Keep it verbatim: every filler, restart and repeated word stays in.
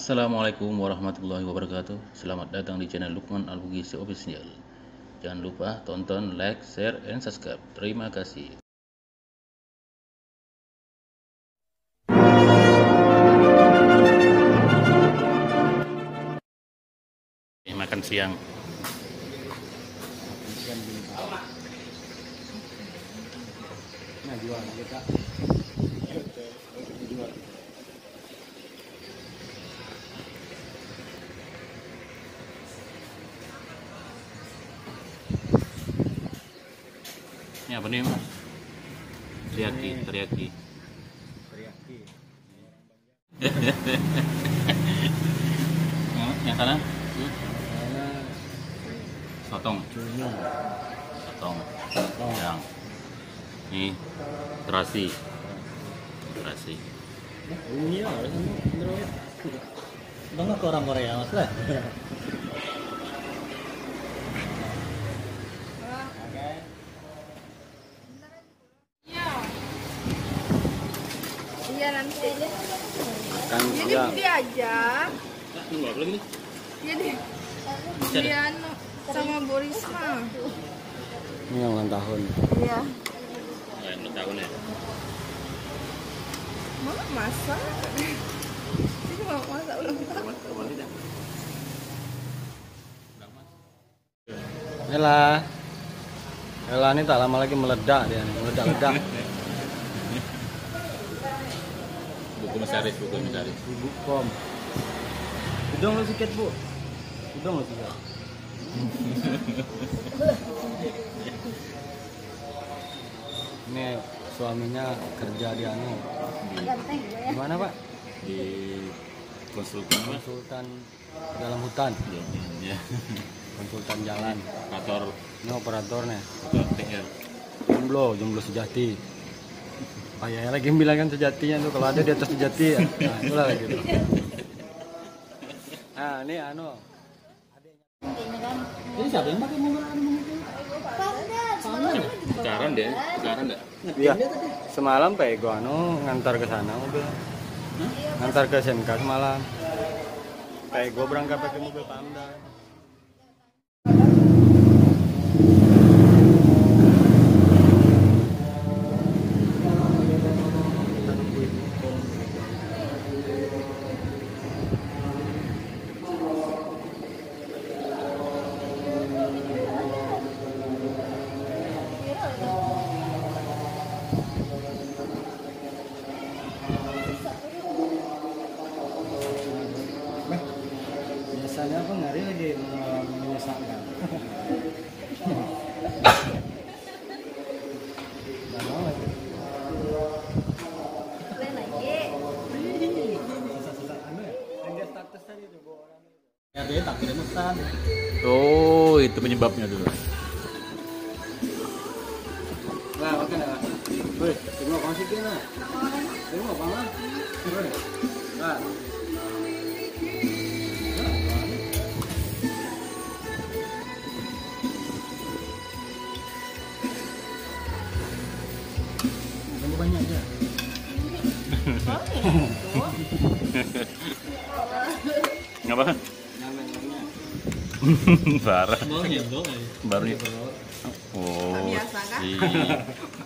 Assalamualaikum warahmatullahi wabarakatuh. Selamat datang di channel Lukman Al-Bugis Official. Jangan lupa tonton, like, share, and subscribe. Terima kasih. Eh, makan siang. Nah, jual kita. Jual. Ini apa nih, Mas? Teriyaki, teriyaki. Teriyaki. Yang sana? Karena Sotong. cumi. Sotong. Oh. Yang ini terasi. Terasi. Ini ya, Android. Bang ke orang Korea, Mas lah. Iya nanti. Makan Jadi siang. dia aja. Tunggu apa lagi nih? Jadi dia anu sama Borisma. Ini yang ulang tahun. Iya. Oh, yang ulang tahun ya. Mama masak. Ini mau masak ulang tahun. Ella. Ella ini tak lama lagi meledak dia nih, meledak-ledak. Buku Mesaris, buku Mesaris. Ibu kom. Udang lo sikat, Bu. Udang lo sikat. Ini suaminya kerja di anu. Di mana, Pak? Di konsultan apa? Konsultan dalam hutan. Iya, iya. Konsultan jalan. Kantor Ini operatornya. kantor T R. Jomblo, jomblo sejati. Oh ya, lagi bilang kan sejatinya tuh kalau ada di atas sejati ya. Nah, itulah lagi tuh. Nah, ini anu. Ini siapa yang pakai mobil anu itu? Sekarang deh, sekarang enggak? Iya. Semalam Pak Ego anu ngantar ke sana mobil. Ngantar ke S M K semalam. Pak Ego berangkat pakai mobil Pamda. Biasanya apa ngari lagi menyesakkan. Ya dia tak kirim pesan. Oh, itu penyebabnya dulu. Nah, makan ya. Woi, tengok kasih kena. Tengok apa lah? Woi. Nah. Tunggu banyak aja. Ngapa? Parah. Baru ya. Oh. Biasa kan? Iya.